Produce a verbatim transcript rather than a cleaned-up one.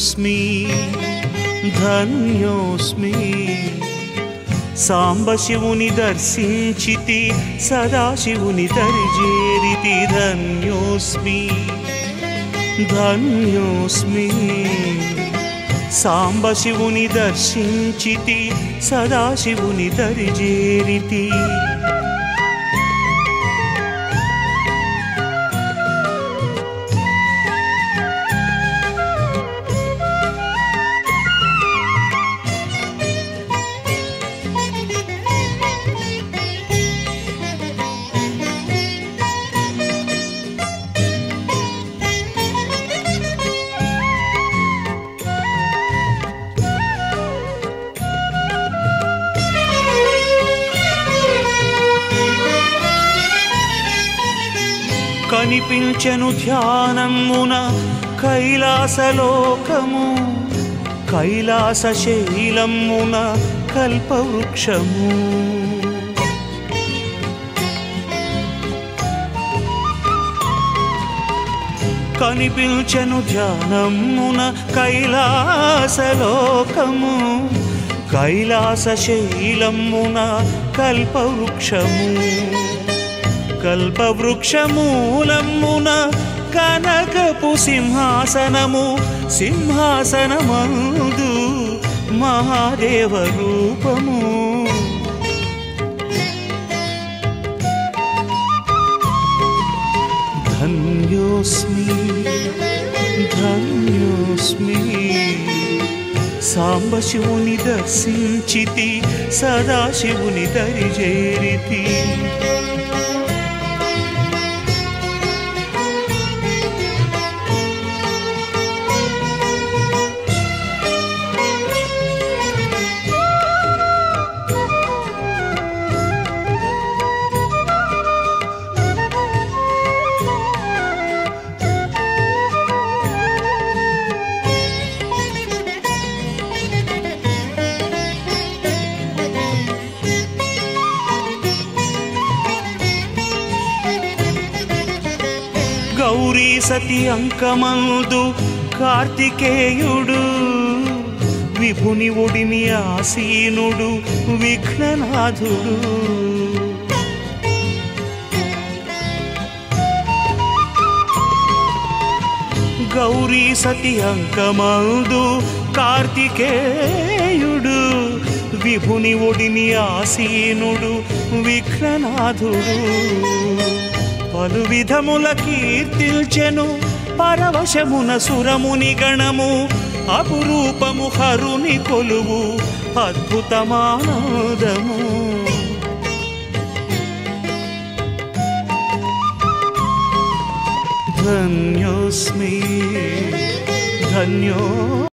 ధన్యోస్మి ధన్యోస్మి సాంబశివుని దర్శించితి సదాశివుని దరిజేరితి ధన్యోస్మి ధన్యోస్మి సాంబశివుని దర్శించితి సదాశివుని దరిజేరితి కనిపించెను ధ్యానమున కైలాసలోకము కైలాస శైలమున కల్పవృక్షము కనిపించెను ధ్యానమున కైలాసలోకము కైలాస శైలమున కల్పవృక్షము కల్పవృక్షమూలమున కనకపు సింహాసనము సింహాసనమందు మహాదేవ రూపము ధన్యోస్మి ధన్యోస్మి సాంబశివుని దర్శించితి సదాశివుని దరిజేరితి గౌరీ సతి అంకమందు కార్తికేయుడు విభుని ఒడిని ఆసీనుడు విఘ్ననాథుడు గౌరీ సతి అంకమందు కార్తికేయుడు విభుని ఒడిని ఆసీనుడు విఘ్ననాథుడు పలు విధముల కీర్తిల్చెను పరవశమున సురముని గణము అపురూపము హరుని కొలువు అద్భుతమానందము ధన్యోస్మి ధన్యో